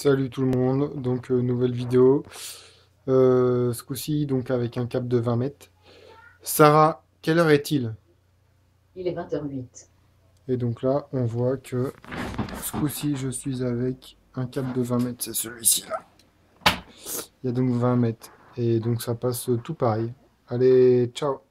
Salut tout le monde, donc nouvelle vidéo. Ce coup-ci donc avec un cap de 20 mètres. Sarah, quelle heure est-il? Il est 20h08. Et donc là, on voit que ce coup-ci, je suis avec un cap de 20 mètres, c'est celui-ci là. Il y a donc 20 mètres. Et donc ça passe tout pareil. Allez, ciao!